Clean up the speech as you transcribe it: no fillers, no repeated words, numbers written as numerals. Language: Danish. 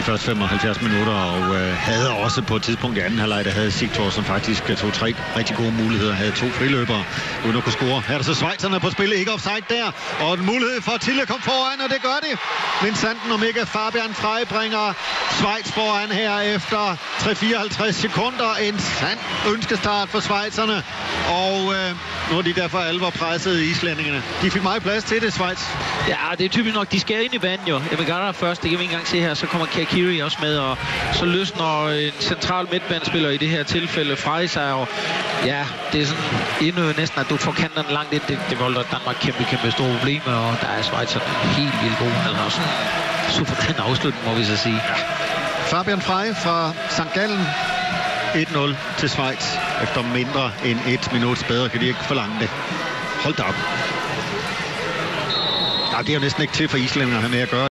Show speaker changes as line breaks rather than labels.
de første 75 minutter, og havde også på et tidspunkt i anden halvleg, der havde Sigtor, som faktisk tog 3 rigtig gode muligheder, havde 2 friløbere, uden at kunne score. Her er der så schweizerne på spil, ikke offside der, og en mulighed for Tille at komme foran, og det gør det. Men sanden om ikke Fabian Frei bringer Schweiz foran her efter 3-54 sekunder. En sand ønskestart for schweizerne, og nu er de derfor alvor presset i islændingene. De fik meget plads til det, Schweiz.
Ja, det er typisk nok. De skal ind i banen jo. Emigara først, det kan vi ikke engang se her. Så kommer Kakiri også med, og så løsner en central midtbanespiller i det her tilfælde Frei sig. Og ja, det er sådan endnu næsten, at du får kanterne langt ind. Det volder Danmark kæmpe store problemer, og der er Schweiz helt vildt gode. Han har også en suveræn afslutning, må vi så sige. Ja.
Fabian Frei fra St. Gallen. 1-0 til Schweiz. Efter mindre end 1 minut bedre kan de ikke forlange det. Hold da op. Ja, det er jo næsten ikke til for islændingerne at have med at gøre.